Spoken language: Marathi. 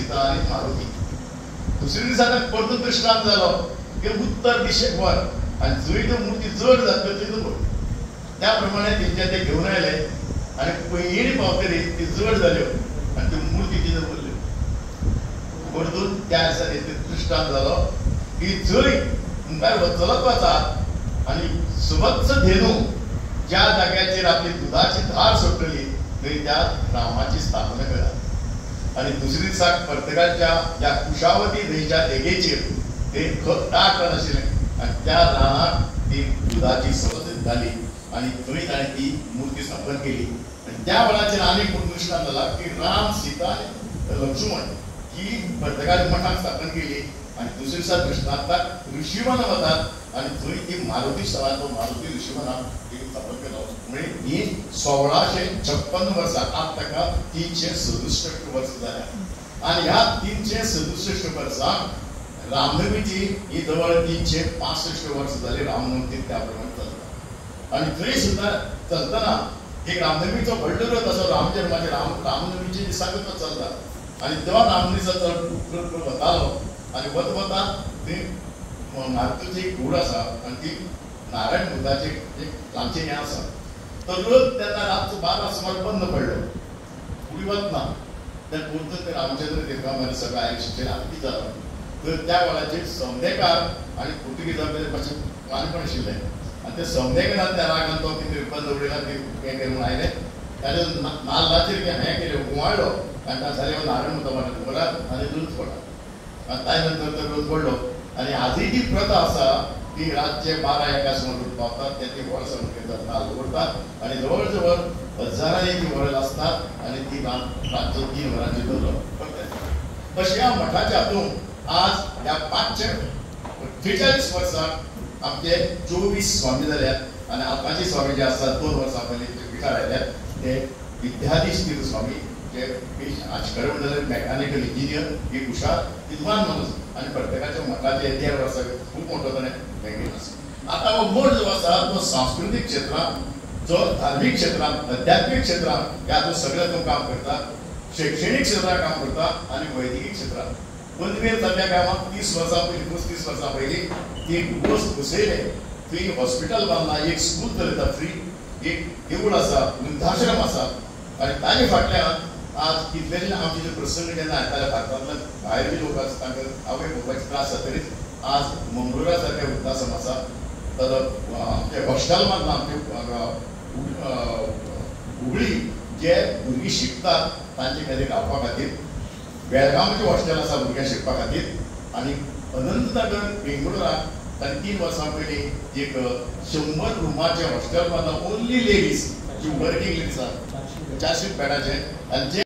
सीता आणि मारुती. दुसऱ्या दिसाक परतो दृष्टांत जालो की उत्तर दिशेक वर आणि जंय त्यो मुर्ती जड जातल्यो थंय तो त्या प्रमाणे तेंचे ते घेऊन आयले आणि पयलीं पावतरी ती जड जाल्यो आणि त्यो मुर्ती तिथं उरल्यो. परतून त्या दिसा दृष्टांत जालो की जंय मुखार वचलत वचात आणि सुवत्स धेनू ज्या जाग्याचेर आपली दुधाची धार सोडटली थंय त्या रामाची स्थापना करा. आणि दुसरी दिसाक पर्तगाळच्या ज्या कुशावती न्हंयच्या देगेचेर ते खत टाकन आशिल्लें आणि त्या रानाक ती दुधाची सवत जाली आणि थंय ताणें ती मुर्ती स्थापन केली. आणि त्या वेळाचेर आनीक एक दृश्टांत जाला की राम सीता आनी लक्ष्मण ही पर्तगाळ मठाक स्थापन केली. आणि दुसऱ्या दिसा दृश्टांताक ऋषीवन वतात आणि थंय ती मारुती स्थळाचो मारुती ऋषीवनाक ती स्थापन केलो. म्हणजे ही 1656 वर्सां आज ताका 367 वर्सां जाल्या आणि ह्या 367 वर्सांक रामनवमीची ही जवळ 365 वर्सां जाली. रामनवमी त्या प्रमाणे चलता आणि थंय सुद्दां चलतना एक रामनवमीचो व्हडलो रथ असो रामजन्माचे रामनवमीचे दिसाक तो चलता आणि तो रामनवमीचो वतालो आणि वता ती मारुतीची एक कूड आसा आणि ती नारायण बुद्धाचे एक लांबचें हें आसा. तो रथ तेन्ना रातचो 12 सुमार बंद पडलो फुडें वतना त्या परतून ते रामचंद्र तीर्थामध्ये सगळं आयुश्याचेर कितें जालो तर त्या वेळाचेर सौंदेकार आणि पुर्तुगेजां भितर मातशें वानपण आशिल्लें आणि ते सौंदेकारान त्या रागान तो कितें बंद उडयला ते हें करून आयले ताणे नाल्लाचेर हें केलें उमाळ्ळो आनी ताका जालें नारायण मुद्दा घरात आनी दूध पडला आणि त्या नंतर तो रोज पडलो. आणि आजही ती प्रथा आसा की रातचे 12-1 सुमार दूध पावतात ते व्हड सण करतात नाल्ल उडतात आणि जवळ जवळ हजारांनी ती व्हड आसतात आणि ती रातचो 3 वरांची दवरो करतात. अशें ह्या मठाच्या हातून आज ह्या 543 वर्सांक आमचे 24 स्वामी जाल्यात आणि आतांचे स्वामी जे आसात 2 वर्सां पयलीं जे पिठार आयल्यात ते विद्याधीश तीर्थ स्वामी जे आजकाल म्हणल्यार मेकॅनिकल इंजिनियर एक हुशार विद्वान मनीस आणि प्रत्येकाच्या मठाचे इतिहास आसा खूब मोठो ताणें हें केलो आसा. आतां हो मठ जो आसा तो सांस्कृतीक क्षेत्रांत जो धार्मीक क्षेत्रांत अध्यात्मीक क्षेत्रांत ह्या सगळ्या तो काम करता. शैक्षणीक क्षेत्रांत काम करता आणि वैद्यकीय क्षेत्रांत पदवेर जाल्ल्या कामाक 30 वर्सां पयलीं 35 वर्सां पयलीं ती गोष्ट घुसयले थंय हॉस्पिटल बांदला एक स्कूल चलयता फ्री एक देवूळ आसा वृद्धाश्रम आसा आणि ताजे फाटल्यान आज कितलेशे आमचे जे प्रसंग जेन्ना येताले भारतांतले भायर बी लोक आसा तांकां आवय बापायचे त्रास जाता तरी आज मंगळुरा सारक्या वृद्धाश्रम आसा तर आमचे हॉस्टेल बांदला आमचे हुबळी जे भुरगीं शिकतात तांचे खातीर रावपा खातीर. बेळगांवचे हॉस्टेल आसा भुरग्यांक शिकपा खातीर आणि अनंतनगर बेंगळुराक ताणें 3 वर्सां पयलीं एक 100 रुमाचें हॉस्टेल बांदलां ओन्ली लेडीज जी वर्किंग लेडीज आसा 400 बेडाचें आणि जे